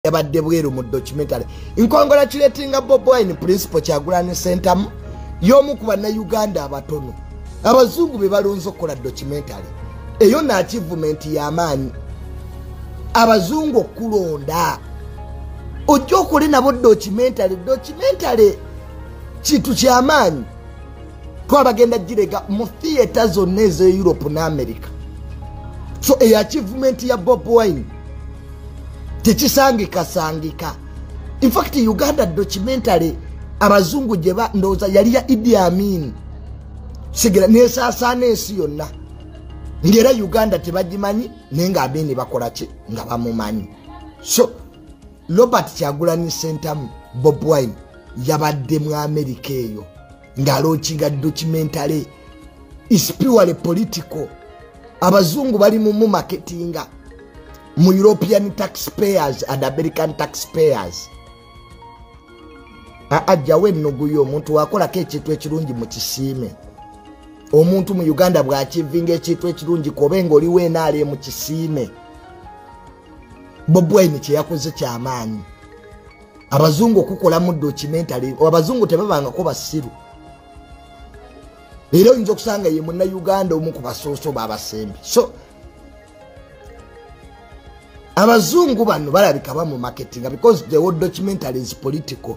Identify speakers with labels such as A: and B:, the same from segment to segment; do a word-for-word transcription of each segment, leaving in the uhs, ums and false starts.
A: yabadde bweru mu documentary. Congratulating Bobi in principle Kyagulanyi Center y'omu ku bannayuganda abatono abazungu be balonze okukola documentary eyo na achievement ya Amanyi abazungu okulonda ojja okole nabo documentary documentary kintu kya Amanyi twabagenda girega mu theater zonna eze Europe na America. So a achievement ya Bobi tekisangika sangika. In fact Uganda documentary abazungu jeba ndoza yali ya Idi Amin sigera nesasana ensi yonna ngera Uganda tebagimanyi nenga abeni bakola ki nga bamumanyi. So Robert Kyagulanyi Center Bobi yabadde mu America eyo ngalokinga documentary is purely political. Abazungu bali mu marketinga mu European taxpayers and American taxpayers. Ajja wennoguyo omuntu wakola ke ekintu ekirungi mu kisiime. Omuntu mu Uganda bw'achivinga ekintu ekirungi kobenga oli wenaale mu kisiime. Bobi Wine kye yakoze kya Amanyi. Abazungu okukola mu documentary abazungu tebabangako basiru. Era oyinza okusanga ye munna Uganda omu ku basooso b'abasembi. So abazungu bano balabika ba mu marketing because the whole documentary is political.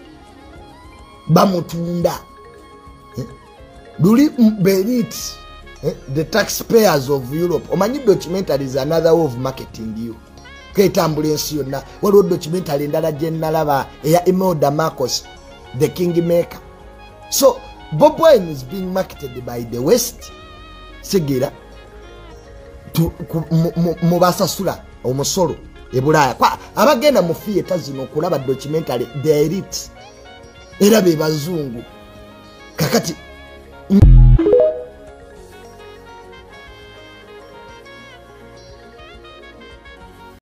A: Bamutunda eh? Duli berit eh? The taxpayers of Europe. Omanyi documentary is another way of marketing you. Ketambula ensi yonna waliwo documentary endala gye nnalaba eya Imelda Marcos the Kingmaker. So Bobi Wine is being marketed by the West segera to mubasasula omusolo ebulaya kwa abagenda mu theater zino okulaba documentary the elite era be bazungu kakati